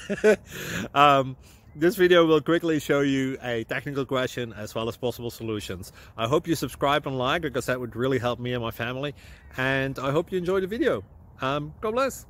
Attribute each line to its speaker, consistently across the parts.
Speaker 1: This video will quickly show you a technical question as well as possible solutions. I hope you subscribe and like, because that would really help me and my family. And I hope you enjoy the video. God bless.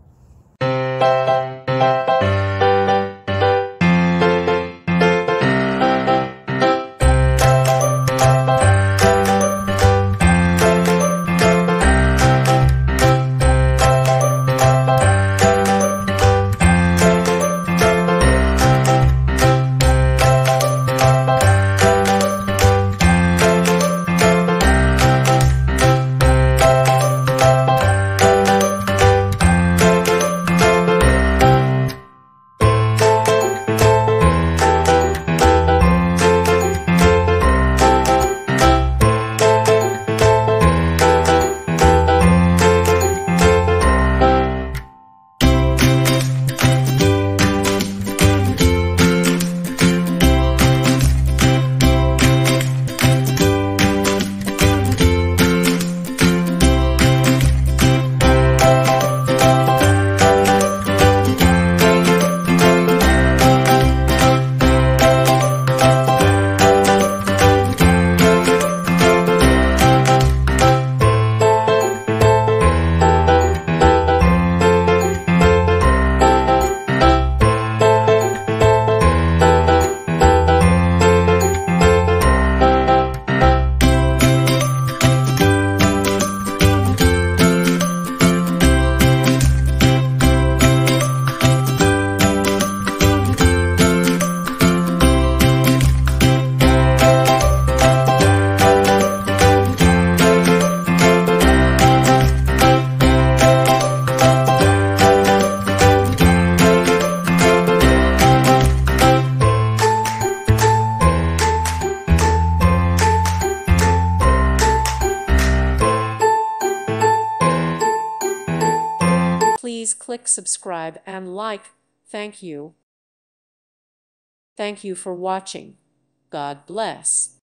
Speaker 2: Please click subscribe and like. Thank you. Thank you for watching. God bless.